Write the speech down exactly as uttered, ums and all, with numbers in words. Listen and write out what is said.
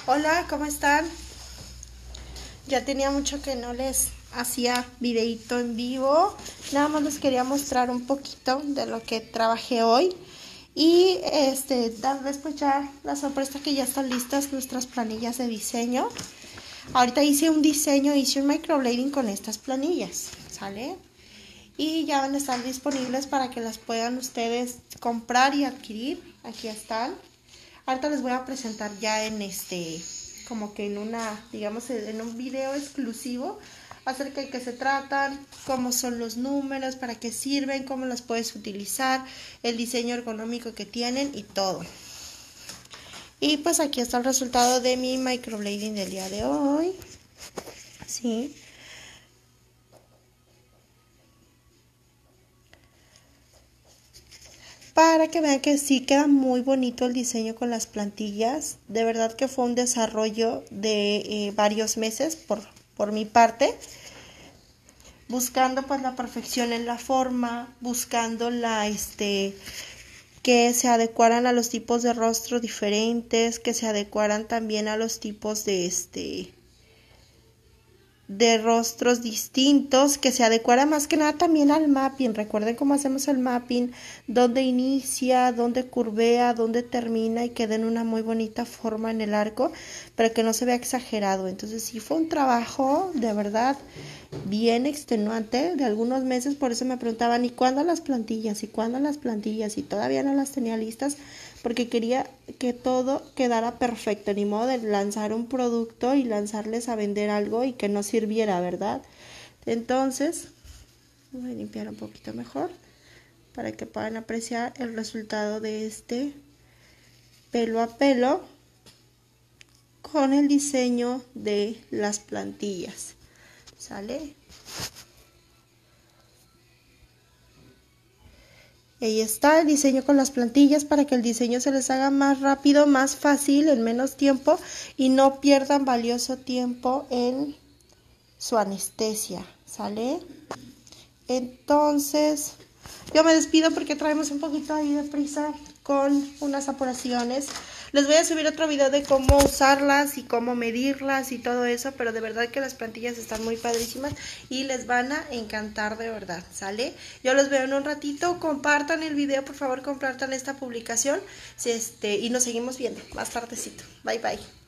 Hola, ¿cómo están? Ya tenía mucho que no les hacía videito en vivo. Nada más les quería mostrar un poquito de lo que trabajé hoy. Y este, darles pues ya la sorpresa que ya están listas nuestras planillas de diseño. Ahorita hice un diseño, hice un microblading con estas planillas, ¿sale? Y ya van a estar disponibles para que las puedan ustedes comprar y adquirir. Aquí están. Ahorita les voy a presentar ya en este, como que en una, digamos, en un video exclusivo acerca de qué se tratan, cómo son los números, para qué sirven, cómo las puedes utilizar, el diseño ergonómico que tienen y todo. Y pues aquí está el resultado de mi microblading del día de hoy. Sí. Para que vean que sí queda muy bonito el diseño con las plantillas. De verdad que fue un desarrollo de eh, varios meses por, por mi parte. Buscando pues la perfección en la forma, buscando la este que se adecuaran a los tipos de rostro diferentes, que se adecuaran también a los tipos de este de rostros distintos, que se adecuara más que nada también al mapping. Recuerden cómo hacemos el mapping, dónde inicia, dónde curvea, dónde termina y quede en una muy bonita forma en el arco, pero que no se vea exagerado. Entonces sí fue un trabajo de verdad bien extenuante de algunos meses. Por eso me preguntaban, ¿y cuándo las plantillas? ¿Y cuándo las plantillas? Y todavía no las tenía listas porque quería que todo quedara perfecto, ni modo de lanzar un producto y lanzarles a vender algo y que no sirviera, ¿verdad? Entonces, voy a limpiar un poquito mejor para que puedan apreciar el resultado de este pelo a pelo con el diseño de las plantillas. ¿Sale? Ahí está el diseño con las plantillas para que el diseño se les haga más rápido, más fácil, en menos tiempo y no pierdan valioso tiempo en su anestesia, ¿sale? Entonces, yo me despido porque traemos un poquito ahí de prisa con unas apuraciones. Les voy a subir otro video de cómo usarlas y cómo medirlas y todo eso, pero de verdad que las plantillas están muy padrísimas y les van a encantar de verdad, ¿sale? Yo los veo en un ratito, compartan el video, por favor, compartan esta publicación este, y nos seguimos viendo más tardecito. Bye, bye.